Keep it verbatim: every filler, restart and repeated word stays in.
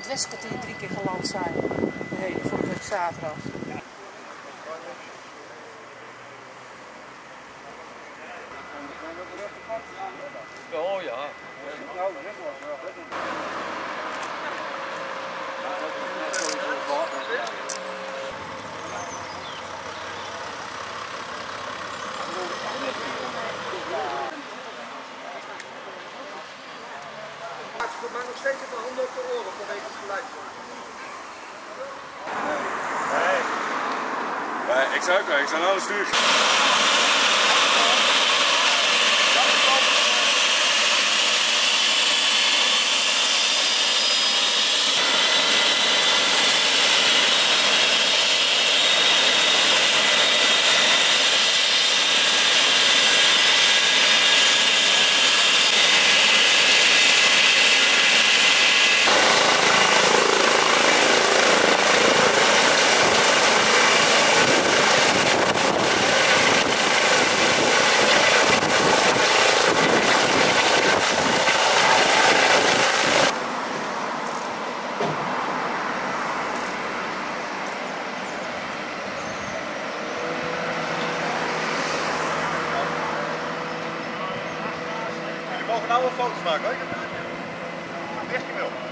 het Westkwartier drie keer geland zijn. De hele vorige week zaterdag. Oh ja. Maar nog steeds even handen op de oren vanwege het geluid. Nee. Nee, ik zou ook, ik zou nou stuur. We mogen nou wel foto's maken hoor. Echt je wil.